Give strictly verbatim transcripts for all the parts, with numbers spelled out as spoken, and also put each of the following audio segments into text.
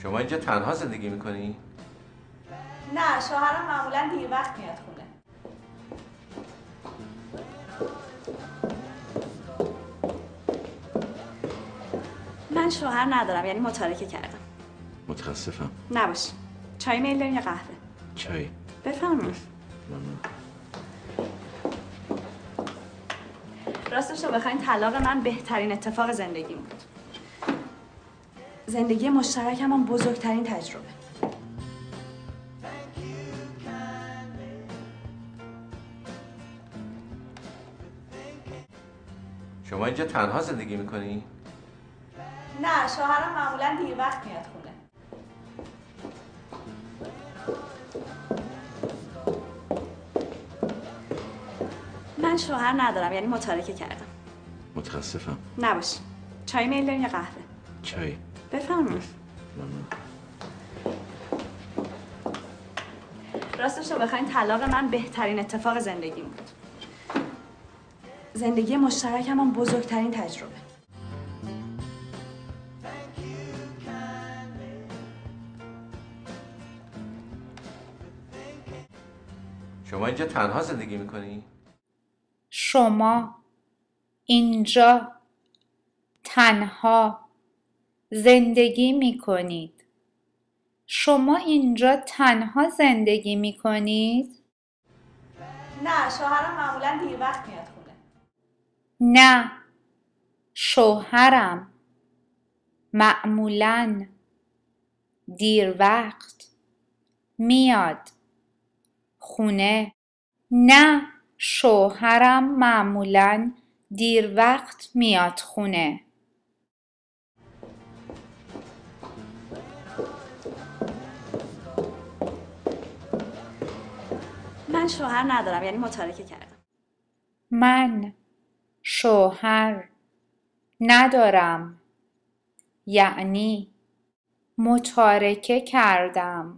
شما اینجا تنها زندگی میکنی؟ نه، شوهرم معمولا دیر وقت میاد خونه. من شوهر ندارم، یعنی متارکه کردم. متاسفم. نباش. چای میل دارین یا قهوه؟ چای. بفرمایید. ممنون. راستش رو بخواین طلاق من بهترین اتفاق زندگیم بود. زندگی مشترکم هم بزرگترین تجربه. شما اینجا تنها زندگی میکنی؟ نه، شوهرم معمولا دیر وقت میاد خونه. من شوهر ندارم، یعنی متارکه کردم. متاسفم. نباش. چای میل دارین یا قهوه؟ چای. بفرمایید. ممنون. راستش رو بخواین طلاق من بهترین اتفاق زندگیم بود. زندگی مشترکم هم بزرگترین تجربه. شما اینجا تنها زندگی میکنی؟ شما اینجا تنها زندگی می کنید. شما اینجا تنها زندگی می کنید؟ نه، شوهرم معمولا دیر وقت میاد خونه. نه، شوهرم معمولاً دیر وقت میاد خونه. نه، شوهرم معمولاً دیر وقت میاد خونه. من شوهر ندارم، یعنی متارکه کردم. من شوهر ندارم، یعنی متارکه کردم.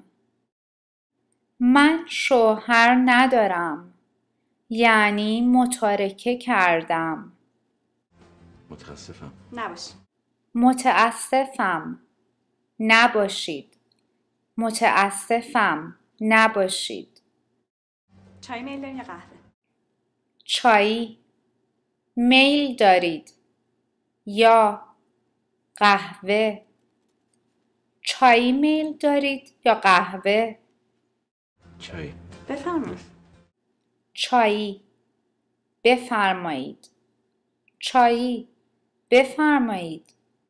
من شوهر ندارم، یعنی متارکه کردم. متاسفم. نباش. متاسفم. نباشید. متاسفم. نباشید. چای میل دارین یا قهوه؟ چایی میل دارید یا قهوه؟ چایی میل دارید یا قهوه؟ چای. بفرمایید. چایی. بفرمایید. چایی. بفرمایید.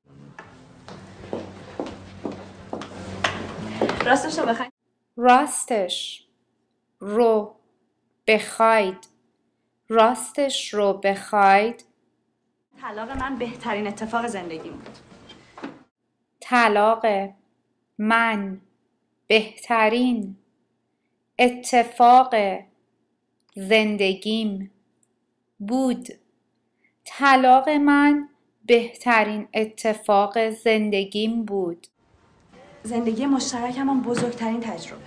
راستش رو بخواین راستش رو بخواید. راستش رو بخواید. طلاق من بهترین اتفاق زندگیم بود. طلاق من بهترین اتفاق زندگیم بود. طلاق من بهترین اتفاق زندگیم بود. زندگی مشترکم هم بزرگترین تجربه.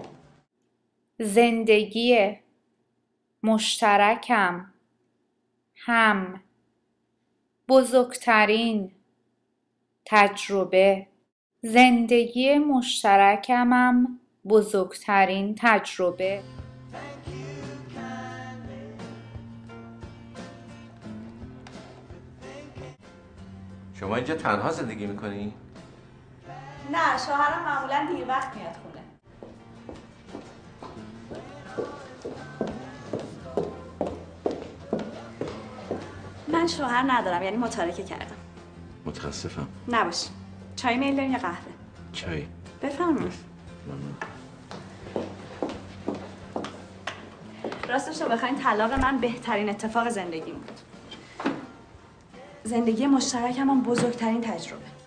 زندگی مشترکم هم بزرگترین تجربه. زندگی مشترکمم بزرگترین تجربه. شما اینجا تنها زندگی میکنی؟ نه، شوهرم معمولا دیر وقت میاد خونه. من شوهر ندارم، یعنی متارکه کردم. متاسفم. نباش. چای میل دارین یا قهوه؟ چای. بفرمایید. ممنون. راستش رو بخواین طلاق من بهترین اتفاق زندگیم بود. زندگی مشترکم هم بزرگترین تجربه.